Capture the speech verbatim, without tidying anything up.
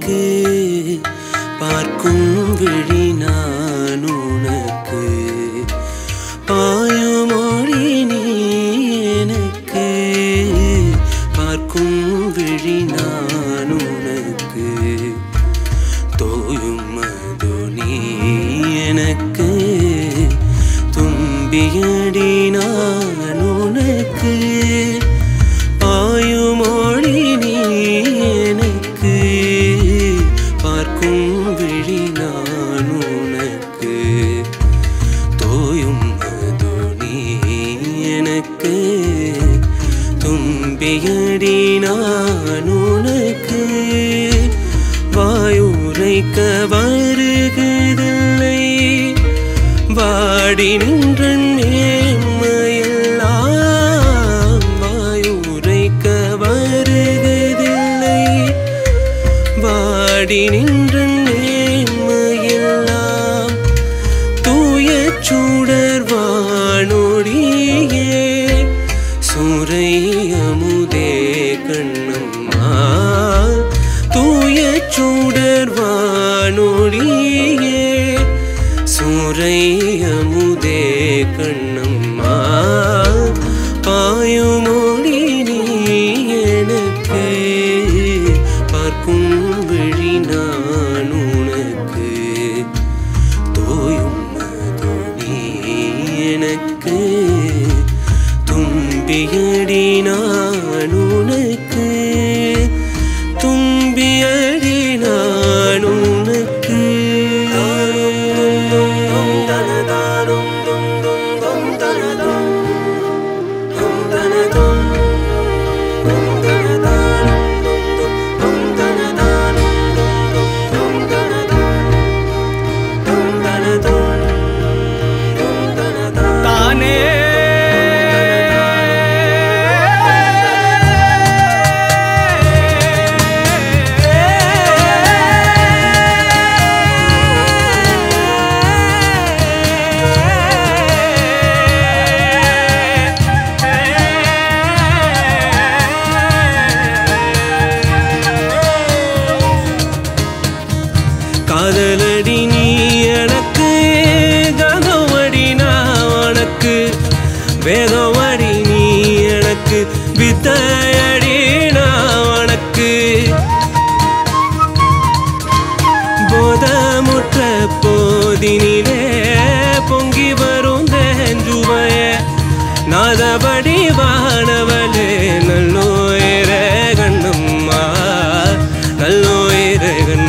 எனக்கு பார்க்கும் விழி நான் உனக்கு பாயுமொழி நீ எனக்கு பார்க்கும் விழி நான் உனக்கு தோயும் மது நீ எனக்கு தும்பியடி நான் உனக்கு பாயுமொழி நீ எனக்கு பார்க்கும் விழி நான் உனக்கு தோயும் மது நீ எனக்கு தும்பியடி நான் உனக்கு வாயுரைக்க வருகுதில்லை வாடி நின்றன் மேன்மையெல்லாம் வாயுரைக்க வருகுதில்லை வாடி நின்றன் மேன்மையெல்லாம் தூய சுடர் வானொடியே சூரை அமுதே கண்ணம்மா தூய சுடர் வானொடியே சூரை அமுதே கண்ணம்மா பாயுமொழி நீ எனக்கு பார்க்கும் விழி நான் உனக்கு தோயும் மது நீ எனக்கு தும்பியடி நான் உனக்கு தும்பியடி நான் உனக்கு காதலடி நீ எனக்கு கதவடி நான் உனக்கு வேதவடி நீ எனக்கு வித்தையடி நான் உனக்கு போதமுற்ற போதினிலே பொங்கி வரும் தேஞ்சுவைய நாதபடி வானவளே நல்லோயிர கண்ணம்மா நல்லோயிர கண்ண